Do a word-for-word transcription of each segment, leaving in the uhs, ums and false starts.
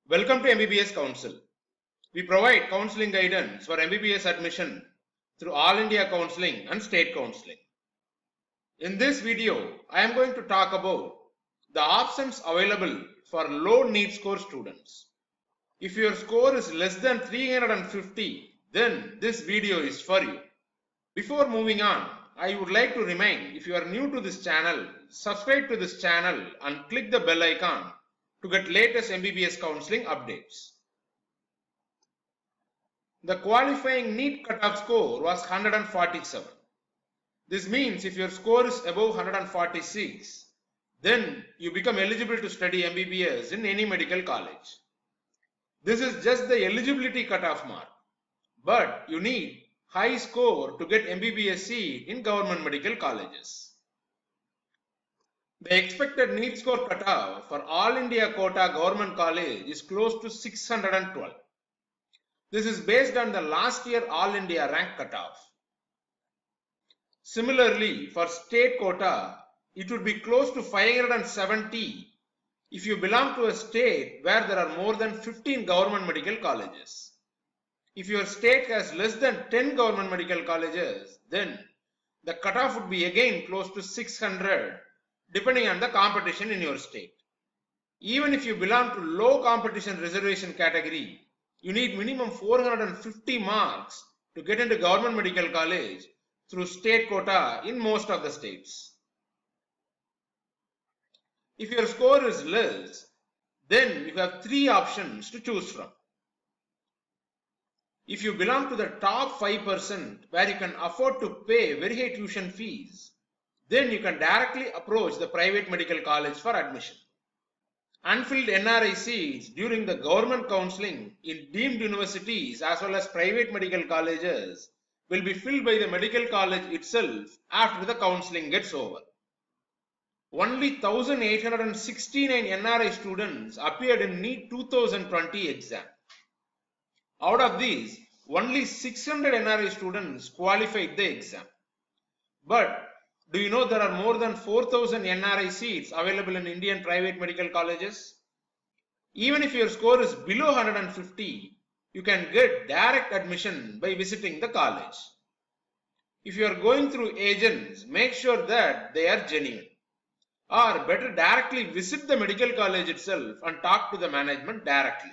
Welcome to M B B S Council. We provide counseling guidance for M B B S admission through All India Counseling and State Counseling. In this video, I am going to talk about the options available for low NEET score students. If your score is less than three hundred fifty, then this video is for you. Before moving on, I would like to remind, if you are new to this channel, subscribe to this channel and click the bell icon to get latest M B B S counseling updates. The qualifying NEET cutoff score was one hundred forty-seven. This means if your score is above one hundred forty-six, then you become eligible to study M B B S in any medical college. This is just the eligibility cutoff mark, but you need high score to get M B B S seat in government medical colleges. The expected NEET score cutoff for All India quota government college is close to six hundred twelve. This is based on the last year All India rank cutoff. Similarly, for state quota, it would be close to five hundred seventy if you belong to a state where there are more than fifteen government medical colleges. If your state has less than ten government medical colleges, then the cutoff would be again close to six hundred, depending on the competition in your state. Even if you belong to low competition reservation category, you need minimum four hundred fifty marks to get into government medical college through state quota in most of the states. If your score is less, then you have three options to choose from. If you belong to the top five percent where you can afford to pay very high tuition fees, then you can directly approach the private medical college for admission. Unfilled N R I seats during the government counseling in deemed universities as well as private medical colleges will be filled by the medical college itself after the counseling gets over. Only one thousand eight hundred sixty-nine N R I students appeared in NEET two thousand twenty exam. Out of these, only six hundred N R I students qualified the exam. But do you know there are more than four thousand N R I seats available in Indian private medical colleges? Even if your score is below one hundred fifty, you can get direct admission by visiting the college. If you are going through agents, make sure that they are genuine. Or better directly visit the medical college itself and talk to the management directly.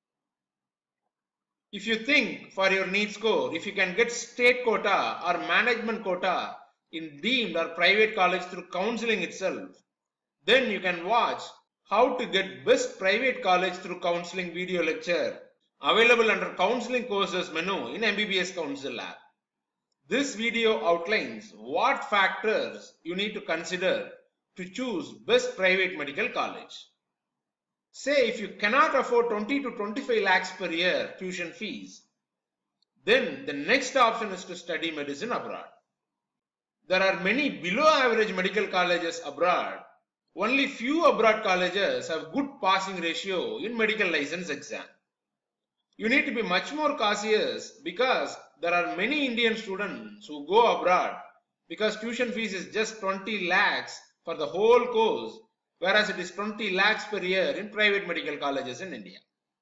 If you think for your NEET score, if you can get state quota or management quota in deemed or private college through counseling itself, then you can watch how to get best private college through counseling video lecture available under counseling courses menu in M B B S Council app. This video outlines what factors you need to consider to choose best private medical college. Say if you cannot afford twenty to twenty-five lakhs per year tuition fees, then the next option is to study medicine abroad. There are many below average medical colleges abroad. Only few abroad colleges have good passing ratio in medical license exam. You need to be much more cautious because there are many Indian students who go abroad because tuition fees is just twenty lakhs for the whole course, whereas it is twenty lakhs per year in private medical colleges in India.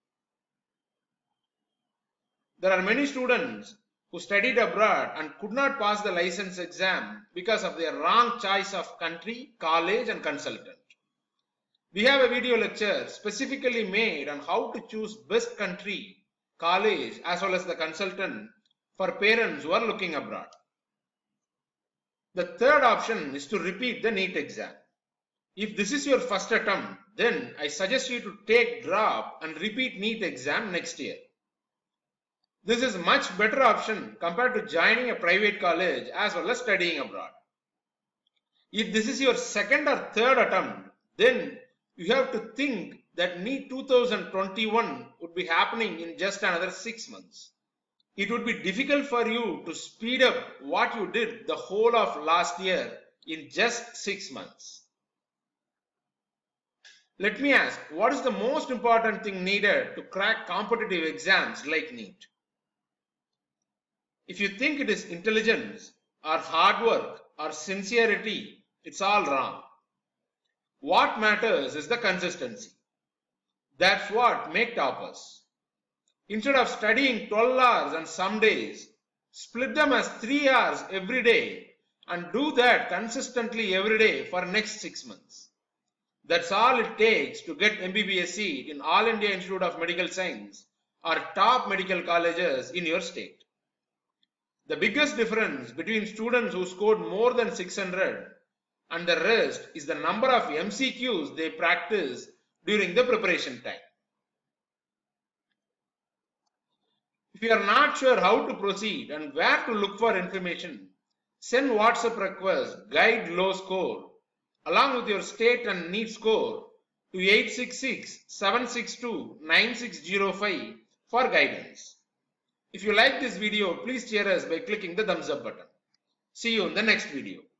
There are many students who studied abroad and could not pass the license exam because of their wrong choice of country, college and consultant. We have a video lecture specifically made on how to choose best country, college as well as the consultant for parents who are looking abroad. The third option is to repeat the NEET exam. If this is your first attempt, then I suggest you to take drop and repeat NEET exam next year. This is a much better option compared to joining a private college as well as studying abroad. If this is your second or third attempt, then you have to think that NEET two thousand twenty-one would be happening in just another six months. It would be difficult for you to speed up what you did the whole of last year in just six months. Let me ask, what is the most important thing needed to crack competitive exams like NEET? If you think it is intelligence or hard work or sincerity, it's all wrong. What matters is the consistency. That's what make toppers. Instead of studying twelve hours and some days, split them as three hours every day and do that consistently every day for next six months. That's all it takes to get M B B S seat in All India Institute of Medical Science or top medical colleges in your state. The biggest difference between students who scored more than six hundred and the rest is the number of M C Qs they practice during the preparation time. If you are not sure how to proceed and where to look for information, send WhatsApp request guide low score along with your state and NEET score to eight six six, seven six two, nine six zero five for guidance. If you like this video, please cheer us by clicking the thumbs up button. See you in the next video.